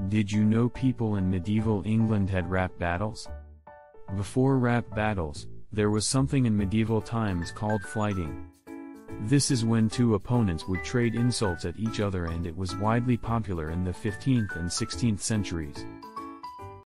Did you know people in medieval England had rap battles? Before rap battles, there was something in medieval times called flyting. This is when two opponents would trade insults at each other, and it was widely popular in the 15th and 16th centuries.